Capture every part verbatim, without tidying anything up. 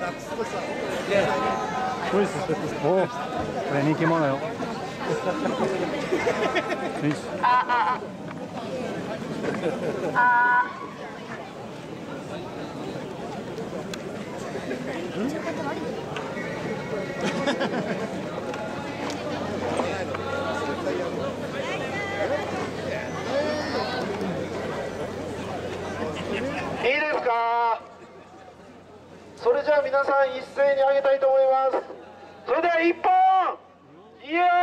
おお、これ人気者よ。あああ。 いいですか。それじゃあ皆さん一斉に上げたいと思います。それでは一本いや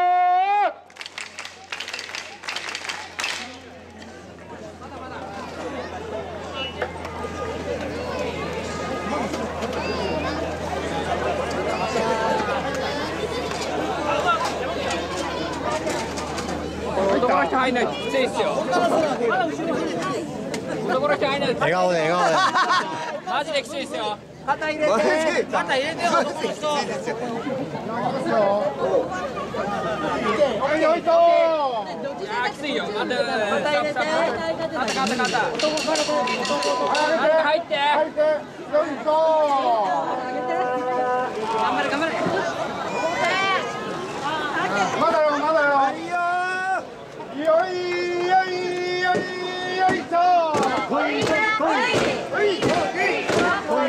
男の人入んないときついっすよ。男の人入んないと笑顔で笑顔で。 マジできついっすよ。 肩入れて肩入れてよ、男の人。 いやーきついよ。待って待って待って。肩入れて。肩肩肩。男入って。 入ってよいしょ頑張れ頑張れ。 まだよまだよよいよいよいよいしょほいほいほいほいほい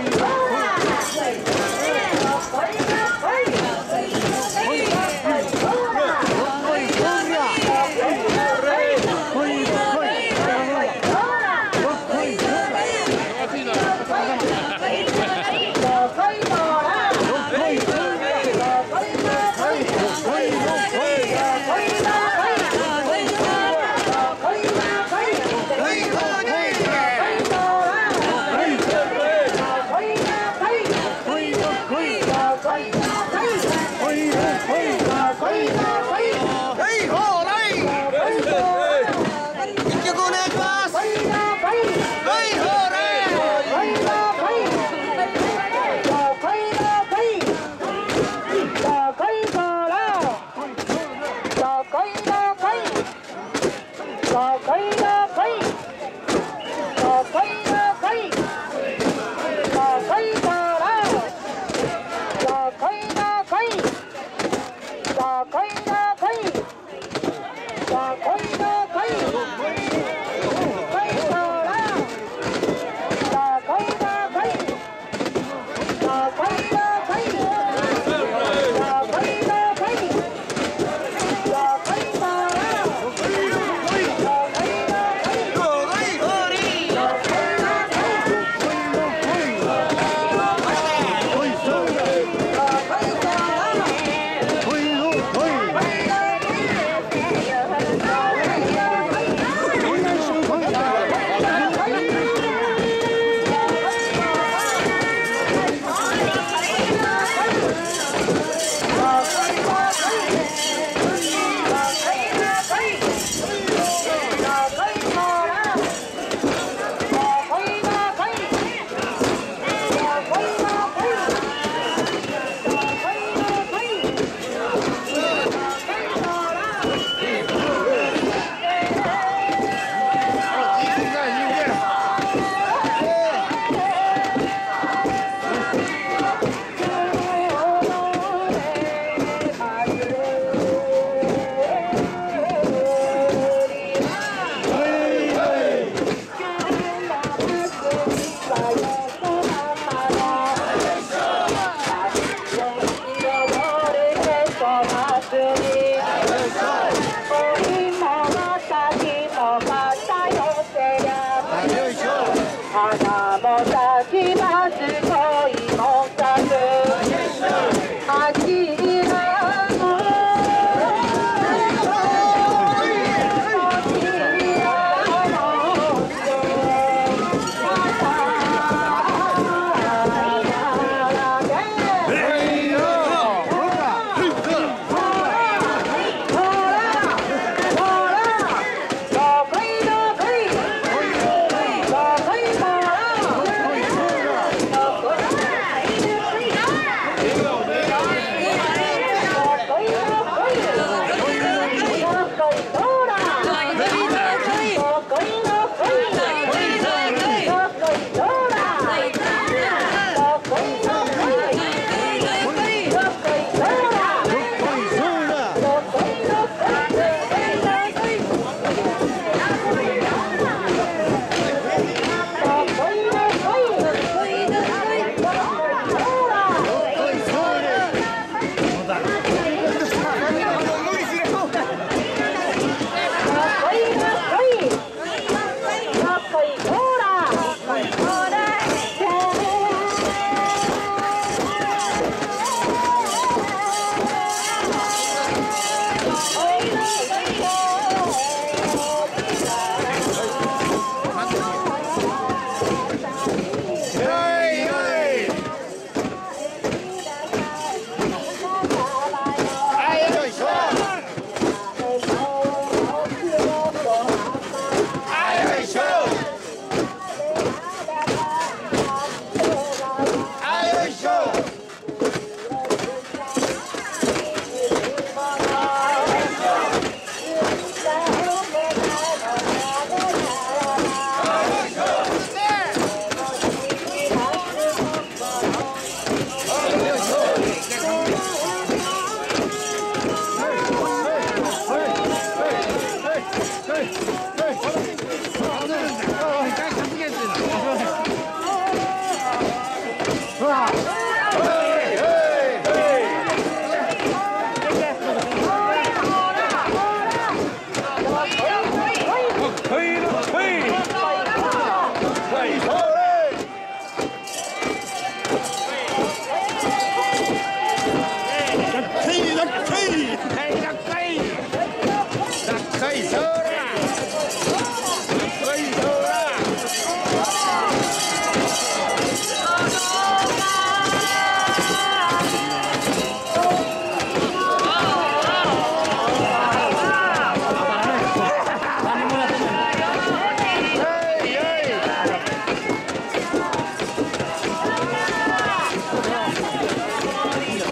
花も咲きます